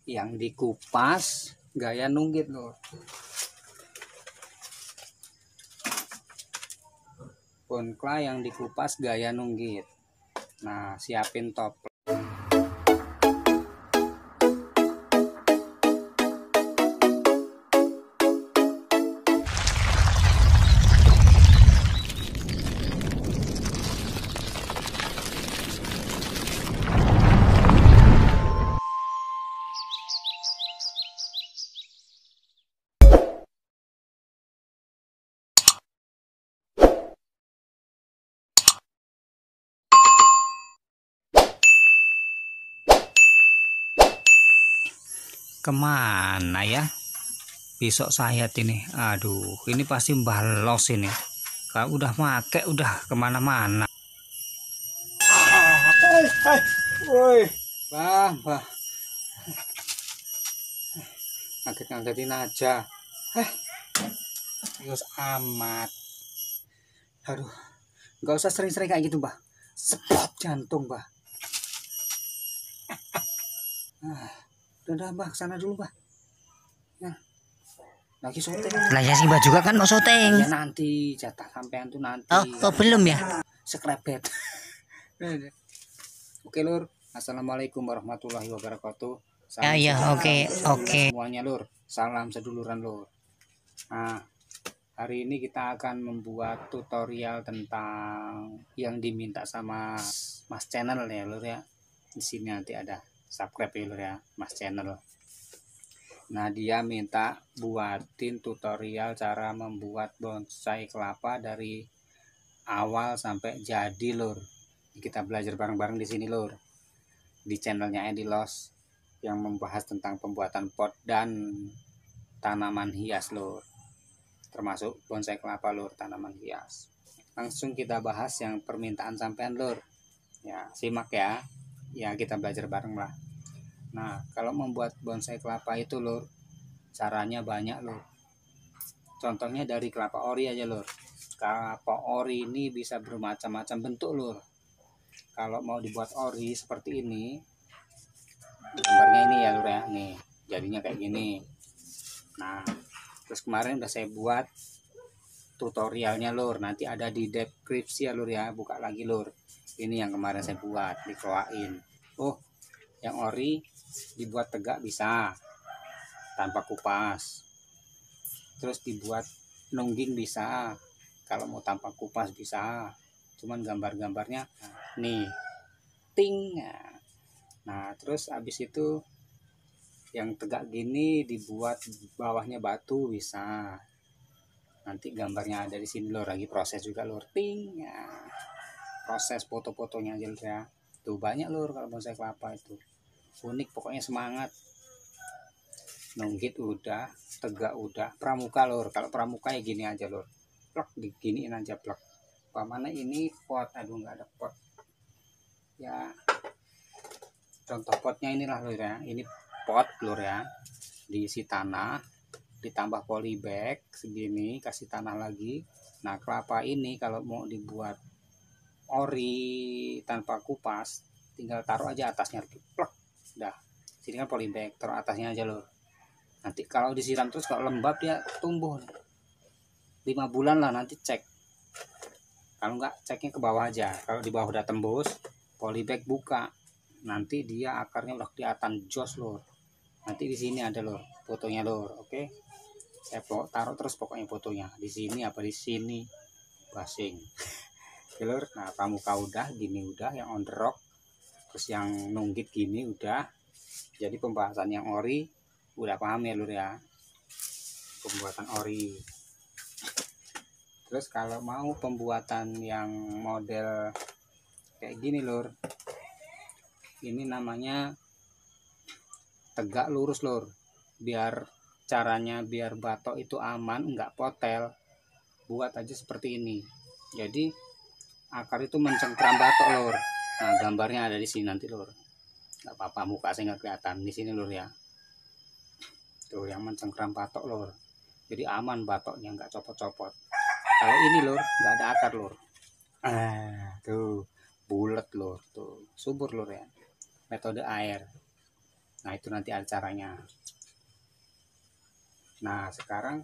yang dikupas gaya nunggit lur. Bonkla yang dikupas gaya nunggit. Nah, siapin top. Kemana ya besok sayat ini? Aduh, ini pasti balos ini. Kalau udah make udah kemana-mana. Woi, bah, ngaget-ngagetin aja. Terus amat. Aduh, nggak usah sering-sering kayak gitu, bah. Sepot jantung, bah. Udah, bah, sana dulu, bah. Nah, lagi syuting. Lah ya sih, bah juga kan mau syuting. Ya nanti jatah sampean tuh nanti. Oh belum ya? Sekrebet. Oke, lur. Assalamualaikum warahmatullahi wabarakatuh. Ya, oke. Semuanya, lur. Salam seduluran, lur. Nah, hari ini kita akan membuat tutorial tentang yang diminta sama Mas Channel ya, lur ya. Di sini nanti ada subscribe ya, lur ya, Mas Channel. Nah, dia minta buatin tutorial cara membuat bonsai kelapa dari awal sampai jadi, lur. Kita belajar bareng-bareng di sini, lur. Di channelnya Edilos yang membahas tentang pembuatan pot dan tanaman hias, lur. Termasuk bonsai kelapa, lur, tanaman hias. Langsung kita bahas yang permintaan sampean, lur. Ya, simak ya. Ya, kita belajar bareng lah. Nah, kalau membuat bonsai kelapa itu, lur, caranya banyak, lur. Contohnya dari kelapa ori aja, lur. Kelapa ori ini bisa bermacam-macam bentuk, lur. Kalau mau dibuat ori seperti ini, gambarnya ini ya, lur ya. Nih, jadinya kayak gini. Nah, terus kemarin udah saya buat tutorialnya, lur. Nanti ada di deskripsi ya, lur ya. Buka lagi, lur. Ini yang kemarin saya buat, dikeluarin. Oh, yang ori dibuat tegak bisa tanpa kupas. Terus dibuat nungging bisa. Kalau mau tanpa kupas bisa. Cuman gambar-gambarnya nih. Ting. Nah, terus habis itu yang tegak gini dibuat bawahnya batu bisa. Nanti gambarnya ada di sini, lur. Lagi proses juga, lur. Ting. Proses foto-fotonya aja, lur ya. Tuh banyak, lur, kalau bonsai kelapa itu. Unik, pokoknya semangat. Nunggit udah, tegak udah, pramuka, lur. Kalau pramuka ya gini aja, lur. Plek, diginiin aja, plek. Mana ini pot, aduh nggak ada pot. Ya, contoh potnya inilah, lur ya. Ini pot, lur ya. Diisi tanah, ditambah polybag segini, kasih tanah lagi. Nah, kelapa ini kalau mau dibuat ori tanpa kupas, tinggal taruh aja atasnya, plek. Udah. Sini kan polybag, taruh atasnya aja, lur. Nanti kalau disiram terus kalau lembab dia tumbuh 5 bulan lah, nanti cek. Kalau enggak, ceknya ke bawah aja. Kalau di bawah udah tembus, polybag buka, nanti dia akarnya udah kelihatan jos, lur. Nanti di sini ada, lur, fotonya, lur. Oke, saya taruh terus pokoknya fotonya di sini apa di sini, basing. Oke, lur. Nah, pramuka udah, gini udah, yang on the rock, terus yang nunggit gini udah. Jadi pembahasan yang ori udah paham ya, lur ya, pembuatan ori. Terus kalau mau pembuatan yang model kayak gini, lur, ini namanya tegak lurus, lur. Biar caranya biar batok itu aman, enggak potel, buat aja seperti ini. Jadi akar itu mencengkram batok, lur. Nah, gambarnya ada di sini nanti, lur. Enggak apa-apa, muka saya nggak kelihatan di sini, lur ya. Tuh yang mencengkram batok, lur. Jadi aman batoknya, nggak copot-copot. Kalau ini, lur, nggak ada akar, lur. Tuh bulat, lur. Tuh subur, lur ya. Metode air. Nah itu nanti ada caranya. Nah sekarang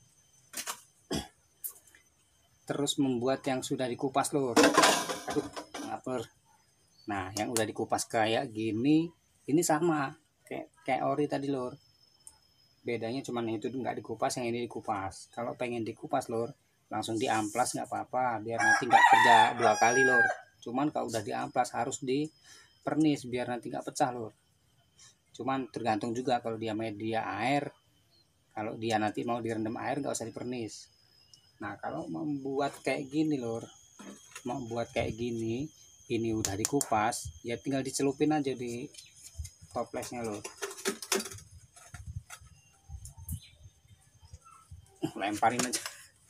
terus membuat yang sudah dikupas lur. Aduh lapar. Nah yang udah dikupas kayak gini, ini sama kayak ori tadi lur. Bedanya cuman itu nggak dikupas, yang ini dikupas. Kalau pengen dikupas lur, langsung diamplas nggak apa-apa, biar nanti nggak kerja 2 kali lur. Cuman kalau udah diamplas harus dipernis biar nanti nggak pecah lur. Cuman tergantung juga, kalau dia media air, kalau dia nanti mau direndam air nggak usah dipernis. Nah kalau membuat kayak gini lur, membuat kayak gini, ini udah dikupas, ya tinggal dicelupin aja di toplesnya lur. Lemparin aja.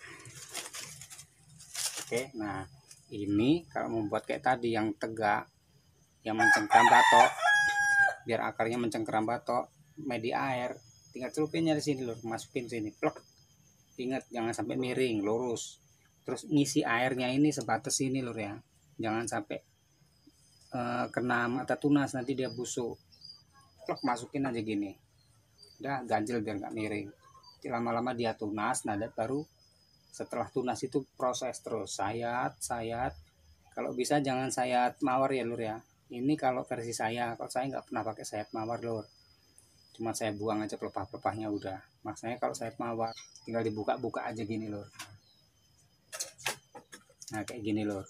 Oke, nah ini kalau membuat kayak tadi yang tegak, yang mencengkram batok, biar akarnya mencengkram batok, media air, tinggal celupinnya di sini lur, masukin sini, plek. Ingat jangan sampai miring, lurus. Terus ngisi airnya ini sebatas ini lur ya, jangan sampai kena mata tunas, nanti dia busuk. Plek, masukin aja gini, udah ganjel biar nggak miring. Lama-lama dia tunas. Nah baru setelah tunas itu proses terus sayat. Kalau bisa jangan sayat mawar ya lur ya, ini kalau versi saya. Kalau saya nggak pernah pakai sayat mawar lur, cuma saya buang aja pelepah-pelepahnya udah. Maksudnya kalau sayat mawar tinggal dibuka-buka aja gini lur. Nah kayak gini lur,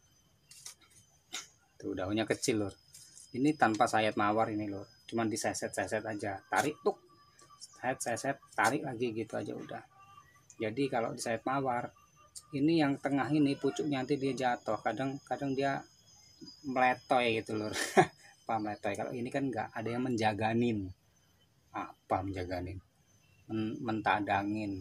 tuh daunnya kecil lur. Ini tanpa sayat mawar ini lur, cuman diseset-seset aja, tarik tuh, seset, tarik lagi gitu aja udah. Jadi kalau di sayat mawar ini yang tengah ini pucuknya nanti dia jatuh, kadang dia meletoy gitu lur. Apa meletoy? Kalau ini kan nggak ada yang menjaganin. Apa menjaganin? Mentadangin.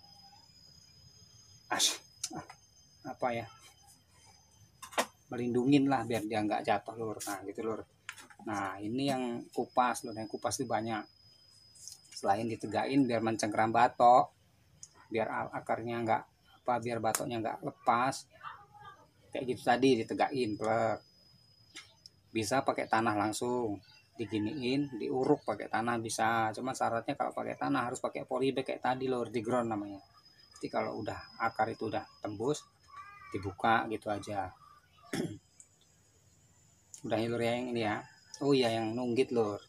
Apa ya? Melindungin lah biar dia nggak jatuh lur. Nah gitu lur. Nah ini yang kupas lur, yang kupas itu banyak. Selain ditegain biar mencengkram batok, biar akarnya nggak apa, biar batoknya nggak lepas, kayak gitu tadi ditegain plek. Bisa pakai tanah langsung diginiin, diuruk pakai tanah bisa. Cuma syaratnya kalau pakai tanah harus pakai polybag kayak tadi lor, di ground namanya. Jadi kalau udah akar itu udah tembus, dibuka gitu aja. Udah lur ya yang ini ya. Oh iya yang nunggit lur,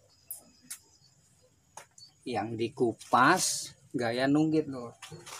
yang dikupas gaya nunggit lur.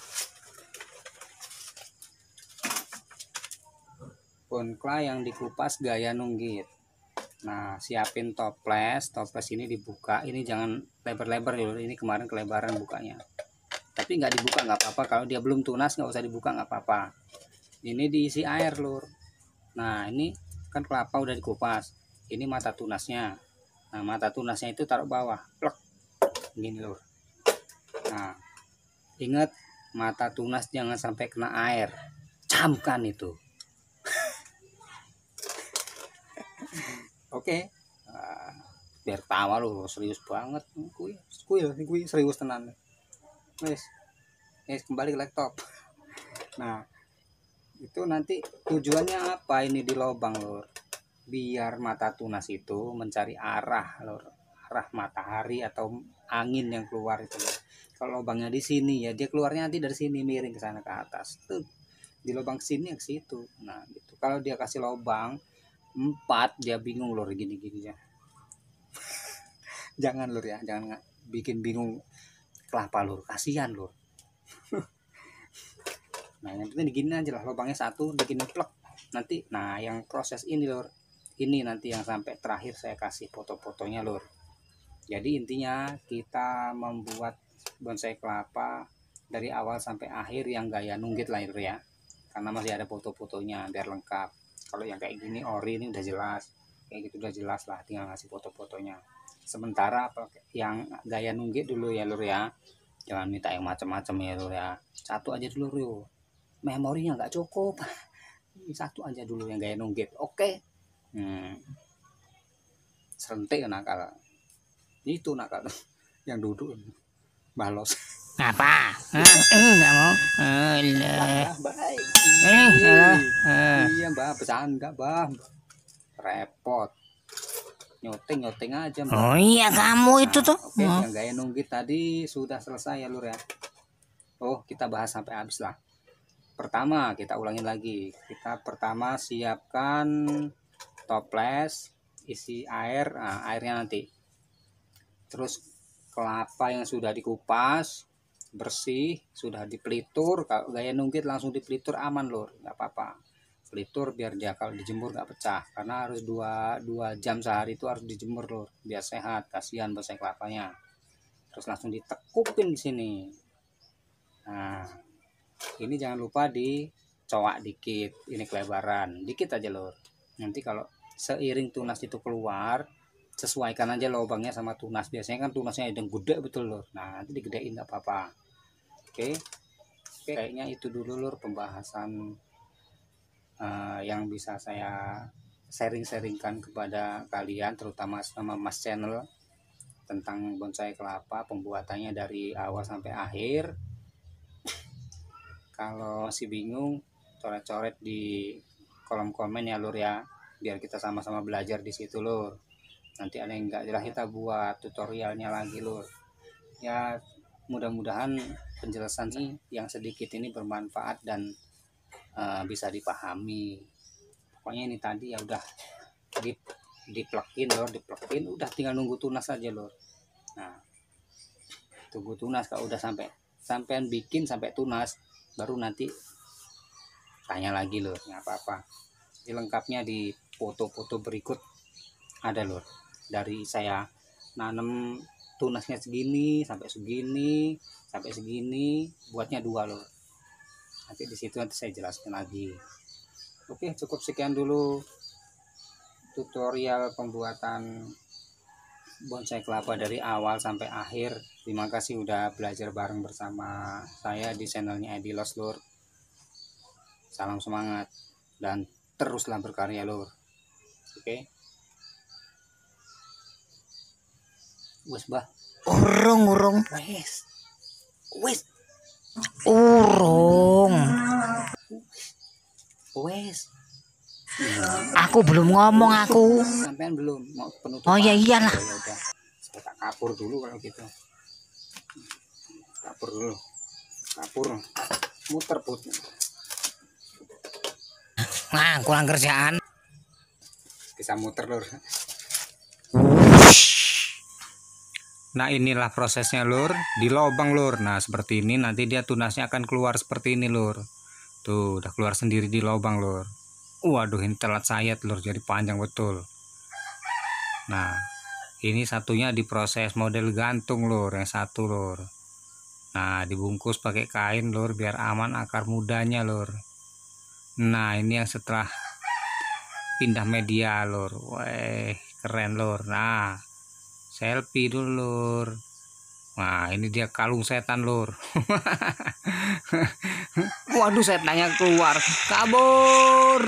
Ponkla yang dikupas gaya nunggit. Nah siapin toples ini dibuka, ini jangan lebar-lebar lur, ini kemarin kelebaran bukanya. Tapi nggak dibuka nggak apa-apa, kalau dia belum tunas nggak usah dibuka nggak apa-apa. Ini diisi air lur. Nah ini kan kelapa udah dikupas, ini mata tunasnya. Nah mata tunasnya itu taruh bawah, plek, gini lur. Nah ingat mata tunas jangan sampai kena air, camkan itu. Oke. Biar tawa lu serius banget kuy serius tenan. Wes kembali ke laptop. Nah itu nanti tujuannya apa ini di lubang lur, biar mata tunas itu mencari arah lur, arah matahari atau angin yang keluar itu lur. Kalau lubangnya di sini ya dia keluarnya nanti dari sini miring ke sana ke atas tuh, di lubang sini ke situ. Nah gitu. Kalau dia kasih lubang 4 dia bingung lur gini-gini ya. Jangan lur ya, jangan bikin bingung kelapa lur, kasihan lur. Nah yang penting digini aja lah, lubangnya 1 begini plek nanti. Nah yang proses ini lur, ini nanti yang sampai terakhir saya kasih foto-fotonya lur. Jadi intinya kita membuat bonsai kelapa dari awal sampai akhir yang gaya nunggit lah lur ya, karena masih ada foto-fotonya biar lengkap. Kalau yang kayak gini ori ini udah jelas, kayak gitu udah jelas lah, tinggal ngasih foto-fotonya. Sementara yang gaya nunggit dulu ya lur ya, jangan minta yang macam-macam ya lur ya, 1 aja dulu lur, memorinya nggak cukup. 1 aja dulu yang gaya nunggit. Oke. Serentik nakal itu, nakal yang duduk balos. Apa? Enggak mau. Alah. Baik. Alah. Iya mbak, bercanda mbak, repot. nyoteng aja Mbak. Oh iya kamu itu tuh. Oke, yang gaya nunggit tadi sudah selesai ya lur ya. Oh, kita bahas sampai habis lah. Pertama, kita ulangin lagi. Kita pertama siapkan toples, isi air, nah, airnya nanti. Terus kelapa yang sudah dikupas bersih, sudah dipelitur. Kalau gaya nunggit langsung dipelitur aman lur, nggak apa-apa. Pelitur biar dia kalau dijemur nggak pecah, karena harus 2 jam sehari itu harus dijemur lur, biar sehat. Kasihan bonsai kelapanya. Terus langsung ditekupin di sini. Nah, ini jangan lupa dicowak dikit, ini kelebaran dikit aja lur. Nanti kalau seiring tunas itu keluar, sesuaikan aja lubangnya sama tunas. Biasanya kan tunasnya yang gede betul lur. Nah, nanti digedein nggak apa-apa. Oke, kayaknya itu dulu lur pembahasan yang bisa saya sharing-sharingkan kepada kalian, terutama sama Mas Channel, tentang bonsai kelapa, pembuatannya dari awal sampai akhir. Kalau masih bingung, coret-coret di kolom komen ya lur ya, biar kita sama-sama belajar di situ lur. Nanti ada yang nggak jelas kita buat tutorialnya lagi lur. Ya mudah-mudahan penjelasan ini yang sedikit ini bermanfaat dan bisa dipahami. Pokoknya ini tadi ya udah diplekin lur, diplekin, udah tinggal nunggu tunas aja lur. Nah, tunggu tunas. Kalau udah sampean bikin sampai tunas, baru nanti tanya lagi lur, nggak apa-apa. Jadi lengkapnya di foto-foto berikut ada lur. Dari saya nanam tunasnya segini sampai segini sampai segini, buatnya 2 lur. Nanti di situ nanti saya jelaskan lagi. Oke, cukup sekian dulu tutorial pembuatan bonsai kelapa dari awal sampai akhir. Terima kasih udah belajar bareng bersama saya di channelnya Edilos lur. Salam semangat dan teruslah berkarya lur. Oke. Wes bah. Urung. Wes. Urung. Wes. Aku belum ngomong aku. Sampean belum mau penutupan. Oh ya iyalah. Ya udah. Saya tak kapur dulu kalau gitu. Kapur dulu. Kapur. Muter put. Nah, kurang kerjaan. Bisa muter lur. Nah inilah prosesnya lur, di lubang lur. Nah seperti ini nanti dia tunasnya akan keluar seperti ini lur. Tuh udah keluar sendiri di lubang lur. Waduh ini telat sayat lur, jadi panjang betul. Nah ini satunya diproses model gantung lur, yang satu lur. Nah dibungkus pakai kain lur biar aman akar mudanya lur. Nah ini yang setelah pindah media lur. Weh keren lur. Nah selfie dulu lur. Nah ini dia kalung setan lur. Waduh setannya keluar, kabur.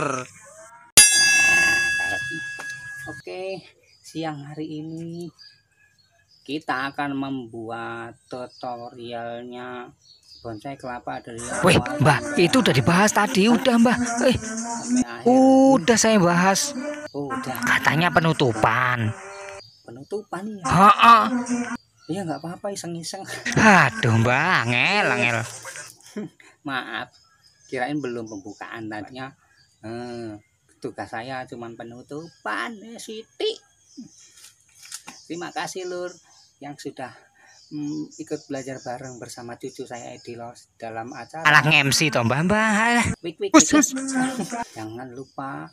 Oke, siang hari ini kita akan membuat tutorialnya bonsai kelapa dari Wih mbak, itu udah dibahas tadi. Udah mbak. Udah saya bahas. Udah. Katanya penutupan. Penutupan ya. Ha-ha. Iya nggak apa-apa, iseng-iseng. Aduh mbak, angel. Maaf, kirain belum pembukaan tadinya. Tugas saya cuman penutupan Siti. Terima kasih lur yang sudah ikut belajar bareng bersama cucu saya Edilos dalam acara Alah MC toh mbak. Wik. Jangan lupa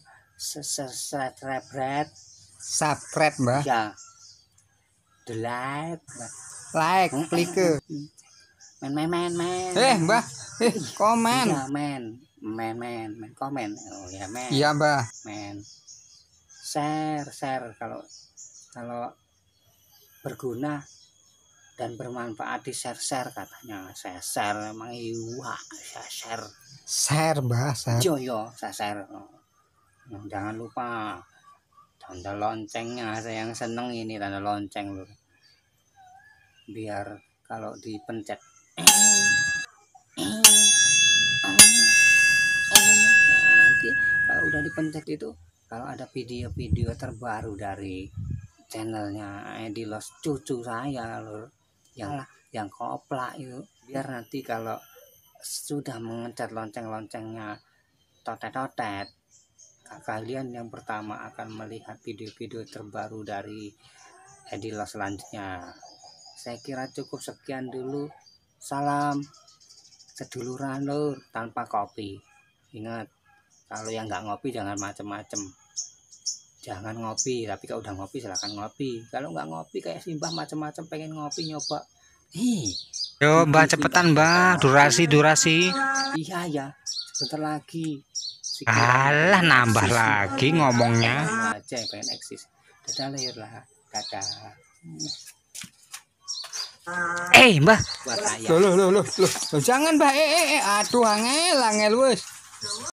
subscribe mbak. ya, Like, klik ke. Men. Mbak, komen. Iya, men, komen. Oh ya men. Iya mbak. Men. Share kalau berguna dan bermanfaat di share katanya. Share emang iya, share. Share mbak, share. Yo, share. Jangan lupa tanda loncengnya, saya yang seneng ini tanda lonceng lur, biar kalau dipencet nah, nanti kalau udah dipencet itu kalau ada video-video terbaru dari channelnya Edilos cucu saya lur, yang koplak itu, biar nanti kalau sudah mengecat lonceng-loncengnya totet-totet, kalian yang pertama akan melihat video-video terbaru dari Edilos selanjutnya. Saya kira cukup sekian dulu. Salam seduluran lur tanpa kopi. Ingat, kalau yang nggak ngopi jangan macem-macem. Jangan ngopi, tapi kalau udah ngopi silahkan ngopi. Kalau nggak ngopi kayak Simbah macem-macem pengen ngopi nyoba. Yo Mbah cepetan Mbah, durasi. Iya ya, sebentar lagi. Alah nambah lagi ngomongnya. Aja yang pengen eksis. Dadah lahir lah, dadah. Mbah. Buat saya. Loh, jangan Mbah. Aduh angel wes.